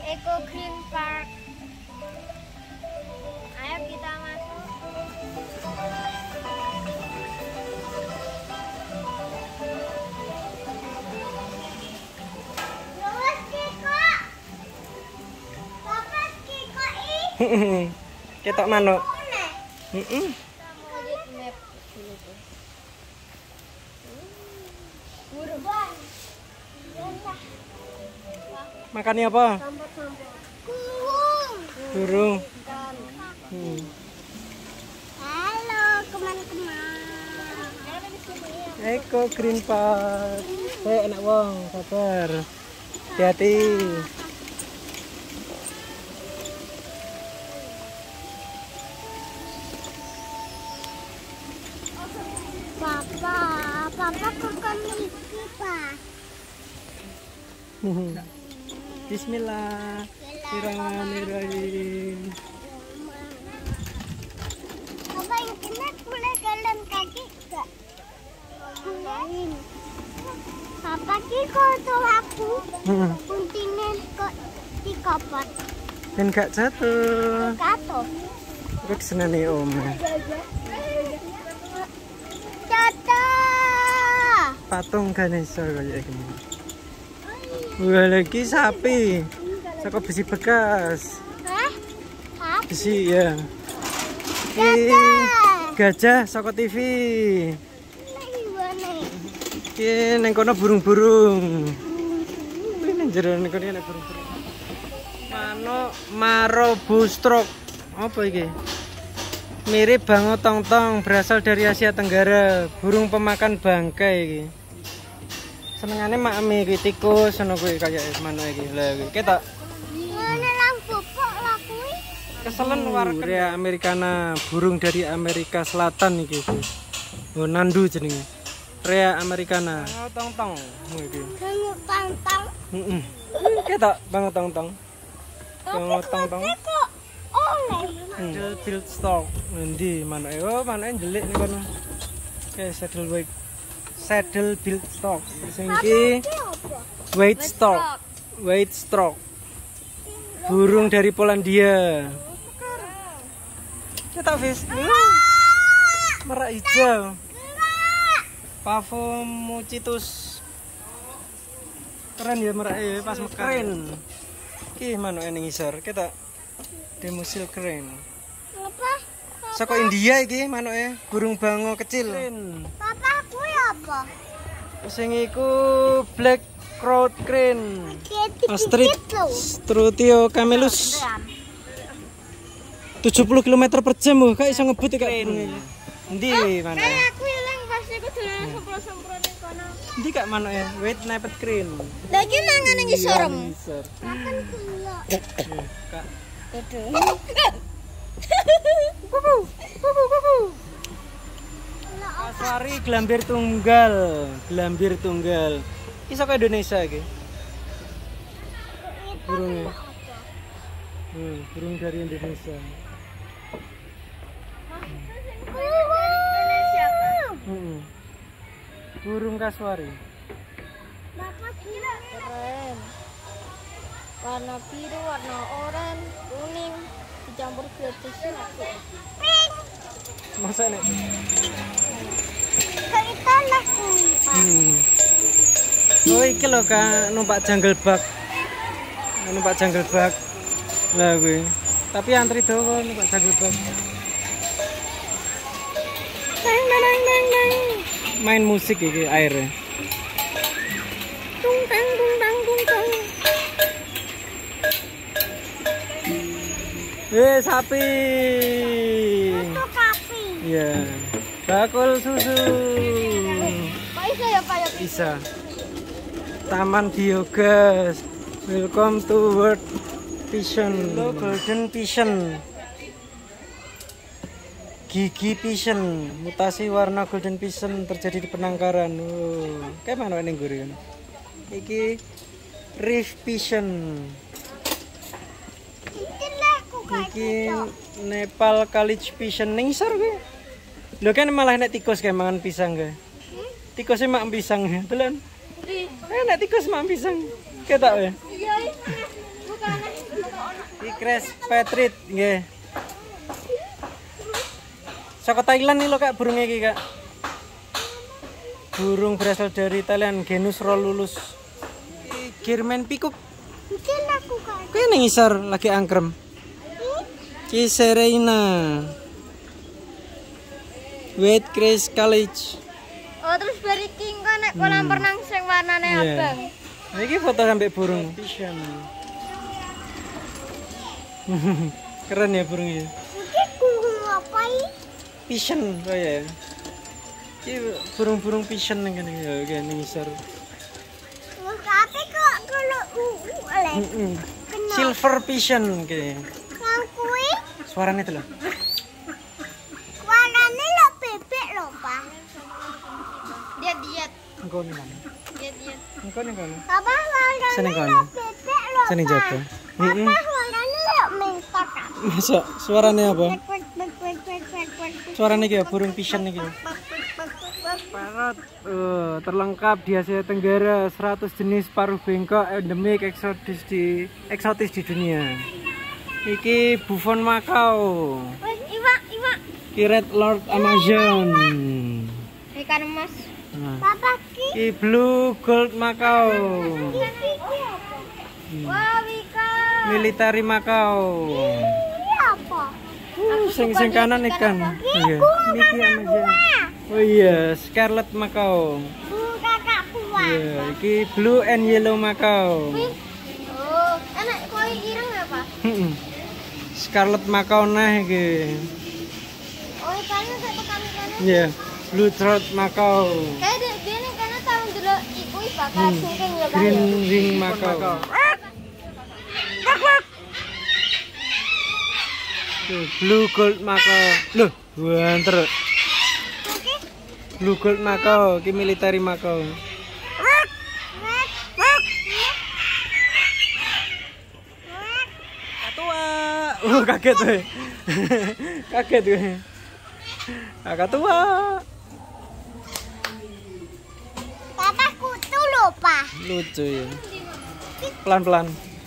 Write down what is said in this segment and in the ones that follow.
Eco Green Park. Ayo kita masuk. Ketok manuk. Makannya apa? Burung. Halo teman-teman. Eco Green Park. Enak wong, sabar. Hati-hati. Papa kok kamu iki, Pak? Bismillah. Bismillahirrahmanirrahim. Papa internet boleh jalan kaki enggak? Boleh. Papa ki kotor aku. Kuncinya kok dikopot. Dan gak jatuh. Jatuh. Rek senane om. Jatuh. Patung Ganesha kayak gini. Wah lagi sapi. Saka besi bekas. Hah? Hah? Besi ya. Gajah saka TV. Iki neng kono burung-burung. Neng jero neng kono ana burung-burung. Manuk Marobustrok. Apa iki? Mirip bango tong-tong, berasal dari Asia Tenggara. Burung pemakan bangkai iki. Senengane makame iki tikus ngono kuwi kaya manuk iki. Lah iki ketok. Ngene lang bobok lah kuwi. Keselen warga Rea Americana, burung dari Amerika Selatan iki. Oh nandu jenenge. Rea Americana. Bango tong-tong iki. Bango tong-tong. Heeh. Ketok bango tong-tong. Bango tong-tong. Kok oleh. Saddle build stock. Endi manuke? Oh, manuke ndelik ning kono. Oke, saddle build stock. Sing iki weight stock. Weight stock. Burung dari Polandia. Kita fish. Merak hijau. Pavomucitus. Keren ya merak ya pas mekar. Keren. Iki manuke ning ngisor. Kita demosil keren. Apa? Saka India iki manuke, burung bango kecil. Papa kuwi apa? Sing iku black crowned crane. Astrid Strutio camelus. 70 km/jam kok iso ngebut kok burung. Endi manuke? Aku ilang pas iku dolan sempro-sempro ning kono. Endi kak manuke? White napped crane. Lah iki mangane ngisor. Ngisor. Makan gula. Kak. Kaswari gelambir tunggal, gelambir tunggal. Iki saka Indonesia iki. Burungnya. Burung dari Indonesia. Burung kaswari. Bapak gila keren. Warna biru, warna oranye, kuning, dicampur gratisin aku. Pink. Masa nek? Kita lah kuwi, Pak. Oh iki lho Kak, numpak jungle bug. Numpak jungle bug. Lah kuwi. Tapi antri dawa numpak jungle bug. Dang dang dang dang. Main musik iki airnya. Tung tang tung tang tung tang. Sapi. Untuk sapi. Iya. Bakul susu. Kok iso ya kayak gitu? Bisa. Taman biogas. Welcome to World Vision. Golden Vision. Gigi Vision. Mutasi warna Golden Vision terjadi di penangkaran. Oh, kayak mana ini gurih? Iki Reef Vision. Iki Nepal College Vision ning isor kuwi. Lho kan malah nek tikus kayak mangan pisang kae. Tikusnya mak pisang telan. Nek tikus mak pisang. Ketok ya. Iya, bukan crash petrit nggih. Saka Thailand nih lo Kak burungnya iki Kak. Burung berasal dari Thailand, genus Rolulus. Girman pikuk. Mungkin aku kan. Kayak ning isor lagi angkrem. Ki Serena. Wait Chris College. Oh terus bari king kan nek kolam renang sing warnane abang. Nah, ini foto sampai burung. Pisan. Keren ya burungnya. Mungkin burung apa ini? Pisan oh ya. Ini burung-burung pisan yang kan ya kayak ning isor. Tapi kok kalau oleh. Silver pisan kayak. Yang kui Suaranya itu loh. warnanya lo bebek loh Pak. Diet. Engkau nih mana? Diet. Engkau nih mana? Apa warnanya Sini lo kono. bebek loh Sini Pak. jaga. Apa warnanya lo mentok. Masa suaranya apa? Suaranya kayak burung pisan nih kayak. Parrot terlengkap di Asia Tenggara, 100 jenis paruh bengkok endemik eksotis di dunia. Iki Buffon Macau. Iwa. Red Lord Amazon. Ikan emas. Nah. Papa ki. Iki Blue Gold Macau. Wah, Wika. Military Macau. Ini apa? Sing kanan ikan. Iya. Niki Amazon. Oh iya, Scarlet Macau. Kakak tua. Iya, iki Blue and Yellow Macau. Oh, enak koi ireng apa? Scarlet Macau nah iki. Oh, ikannya kayak tekan-tekan. Iya, Blue Throat Macau. Kayak dia nih karena tahun dulu iku bakal singking ya kan. Green Wing Macau. Tuh, Blue Gold Macau. Loh, banter. Blue Gold Macau, ki military Macau. Katua. Kaget tuh. Kaget gue. Katua. Papa kutu lupa. Lucu ya. Pelan-pelan.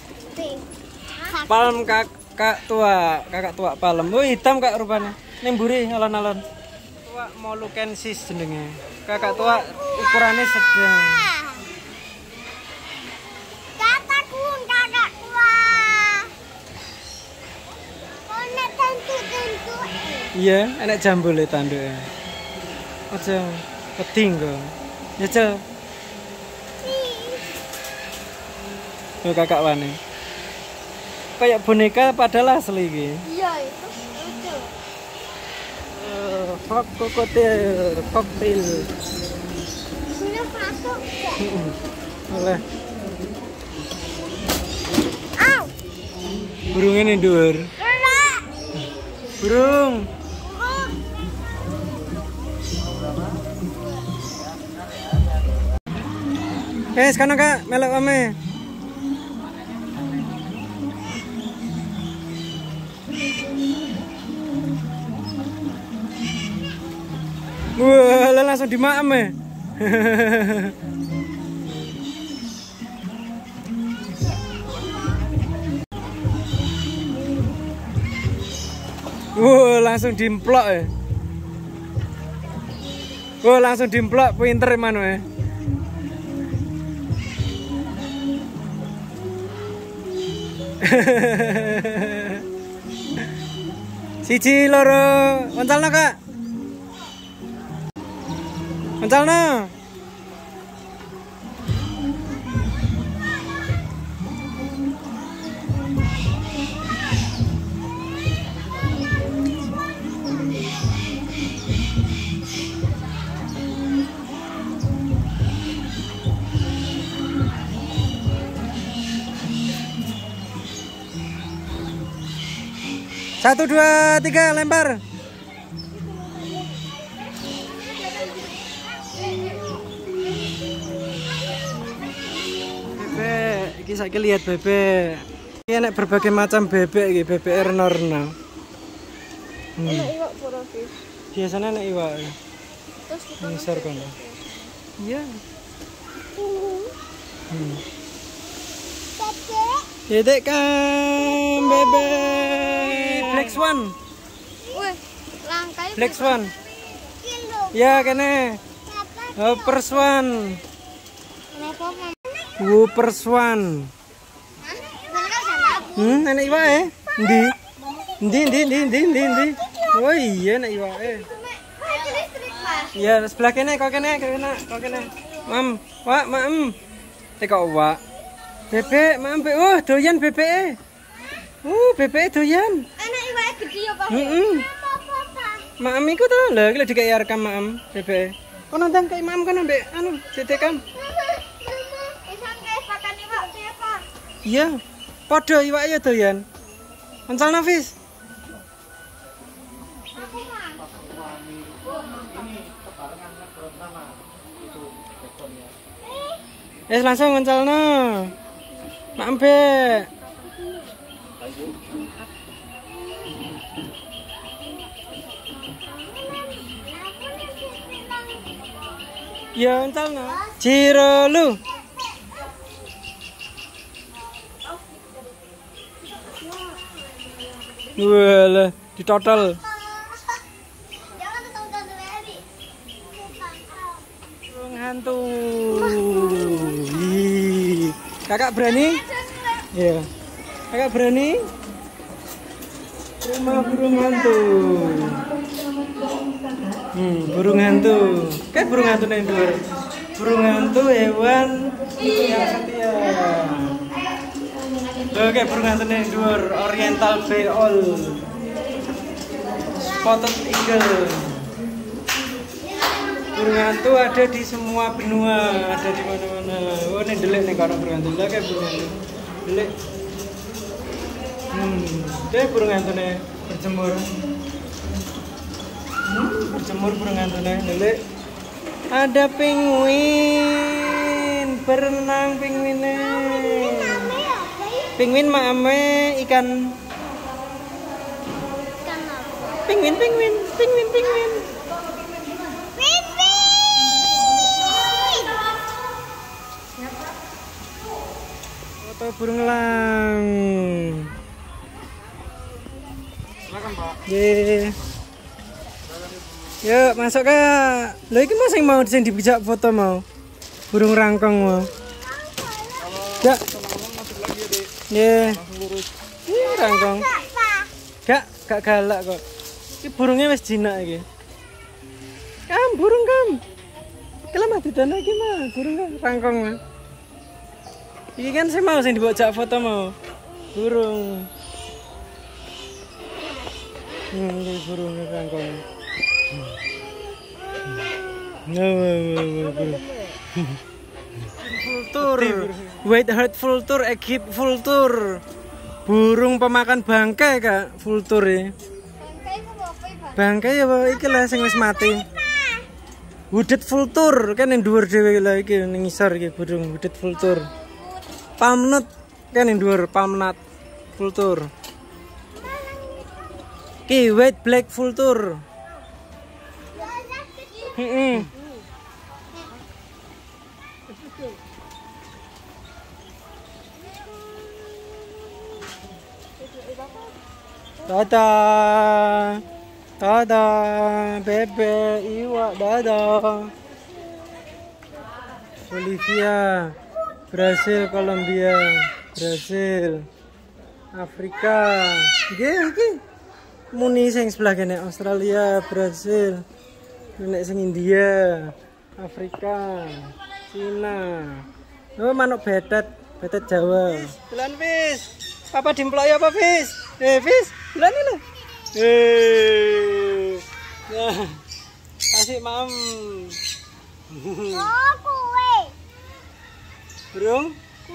Palem kakak tua palem. Oh hitam Kak rupanya. Nemburi alon-alon. Tua Molukensis jenenge. Kakak tua ukurannya sedang. Kakak tua. Kone tentu. Iya, enak jambule tanduknya. Aja peting kok. Nyecel. Tuh kakak wane. Kayak boneka padahal asli iki. Iya, itu lucu. Hot cocktail. Sudah masuk. Oleh. Au. Burungnya nih dhuwur. Enak. Burung. Sekarang Kak, melok ame. Wah, langsung dimaem ya. Wah, langsung dimplok ya. Wah, langsung dimplok, pinter emang ya. Siji loro, oncalno Kak. Oncalno. Satu, dua, tiga, lempar. Bebek, iki saiki lihat bebek. Ini enak berbagai macam bebek iki, bebek erna-erna. Iwak profis. Biasanya enak iwak. Terus kita Ngisor kono. Iya. bebek. Dedek kam bebek. Black Swan. Wih, langkai. Black Swan. Ya kene. Whopper Swan. Whopper Swan. Enak iwake. Ndi? Ndi. Oh iya enak iwake. Ya sebelah kene kok kene. Mam, wak, mam. Teko wak. Bebek, mam, doyan bebek. Bebek doyan. Enak iwake gede ya, Pak. Mam iku to, lho iki lho dikek rekam mam bebek. Kono ndang kei mam kono mbek anu, Dedek kam. Isan guys, makan iwak ya, Pak. Iya. Padha iwak ya doyan. Oncal Nafis. Langsung ngencalno. Mak Mbek. Ya ngencalno. Jiro lu. Walah, di total. Jangan tonton Levi. Burung hantu. Kakak berani? Iya. Kakak berani? Rumah burung hantu. Burung hantu. Kayak burung hantu nih dulu. Burung hantu hewan yang setia. Oke, burung hantu nih dulu. Oriental Beol. Spotted Eagle. Burung hantu ada di semua benua, ada di mana-mana. Oh, ini delik nih karena burung hantu. Kayak burung hantu. Delik. Dia burung hantu nih berjemur. Berjemur burung hantu nih, delik. Ada penguin, berenang penguinnya. Penguin mame ikan. Penguin. Foto burung elang. Silakan, Pak. Ye. Yuk, masuk Kak. Lho iki Mas sing mau sing dipijak foto mau. Burung rangkong mau. Ya. Ye. Ini rangkong. Gak galak kok. Iki burungnya wis jinak iki. Burung kam. Kelamah didana iki mah, burung rangkong mah. Iki kan saya mau sing dibojak foto mau. Burung. Ini burung rangkong. Vultur. White heart vultur, Egypt vultur. Burung pemakan bangkai Kak, vultur ya. Bangkai ya iki lah sing wis mati. Hooded vultur kan yang dhuwur dhewe lha iki ning ngisor iki burung hooded vultur. Palmnut kan yang dhuwur palmnut vultur. Ki white black vultur. Dadah, bebek, iwak, dadah. Bolivia, Brasil, Kolombia, Brasil, Afrika. Iki muni sing sebelah kene Australia, Brasil. Nek sing India, Afrika, Cina. Oh, manuk betet Jawa. Bulan Fis. Papa dimplok ya apa Fis? Fis, bulan ini loh. Nah, kasih mam. Oh, kue. Burung?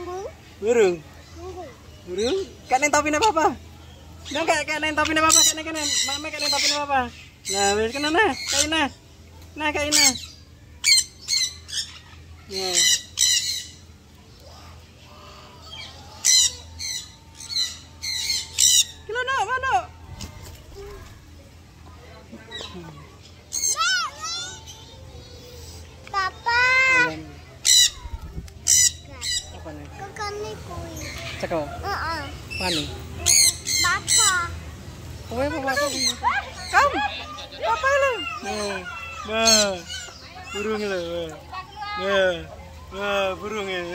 Burung? Kak neng topine papa. Nang kak neng topine papa, kak neng mame kak neng topine papa. Nah, wis kena nah, kak Ina. Nah, kak Ina. Nah. Mana? Papa. Apa nih? Kakak nih kue. cekel. Pani. Papa. Kowe apa kok? Kamu. Apa lu? Bah. Burung lho. Burung ya.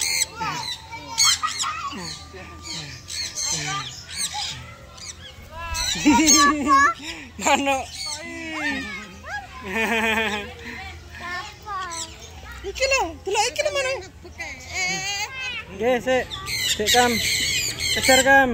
Mano. Iki lho, delok iki lho mano. Nggih, sik. Sik Kam. Kejar Kam.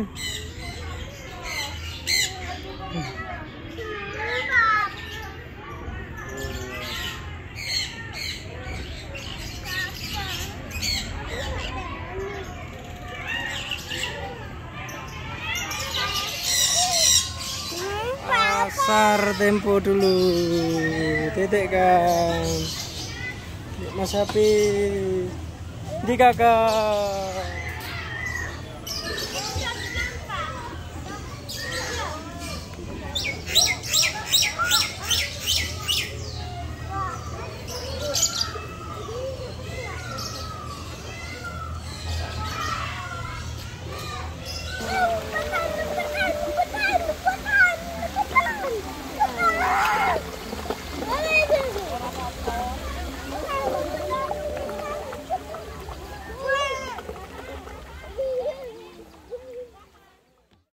Pasar Tempo dulu. Titik Kam. Mas Hafiz. Di Kakak.